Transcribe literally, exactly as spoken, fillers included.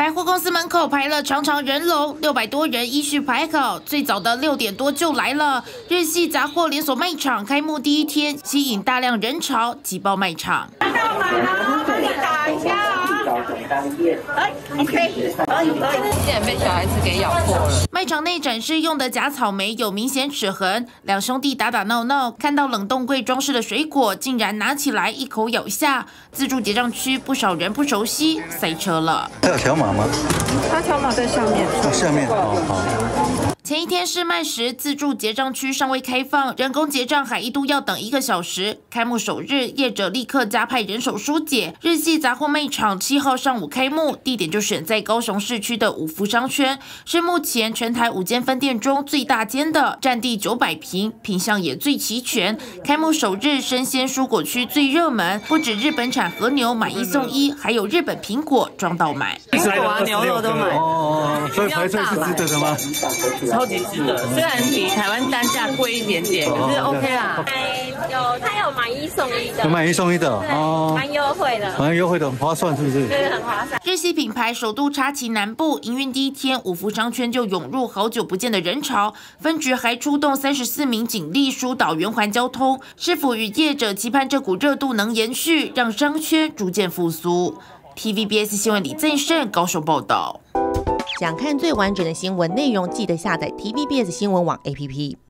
百货公司门口排了长长人龙，六百多人依序排好。最早的六点多就来了。日系杂货连锁卖场开幕第一天，吸引大量人潮，挤爆卖场。 到满了，帮你打一下啊。哎 ，OK， 可以可以。 竟然被小孩子给咬破了。 卖场内展示用的假草莓有明显齿痕，两兄弟打打闹闹，看到冷冻柜装饰的水果，竟然拿起来一口咬下。自助结账区不少人不熟悉，塞车了。 还有条码吗？ 它条码在下面。 哦，下面哦，好。 前一天试卖时，自助结账区尚未开放，人工结账还一度要等一个小时。开幕首日，业者立刻加派人手疏解。日系杂货卖场七号上午开幕，地点就选在高雄市区的五福商圈，是目前全台五间分店中最大间的，占地九百平，品项也最齐全。开幕首日，生鲜蔬果区最热门，不止日本产和牛买一送一，还有日本苹果装到满。 苹果啊、牛肉都买。 哦，所以排队是值得的吗？ 超级值得，虽然比台湾单价贵一点点，可是 OK 啦。 哎，有它有买一送一的， 有买一送一的哦， 蛮优惠的， 蛮优惠的，很划算是不是？ 对，很划算。 日系品牌首度插旗南部，营运第一天，五福商圈就涌入好久不见的人潮，分局还出动三十四名警力疏导圆环交通。市府与业者期盼这股热度能延续，让商圈逐渐复苏。T V B S 新闻李正胜高手报道。 想看最完整的新闻内容，记得下载 T V B S 新闻网 A P P。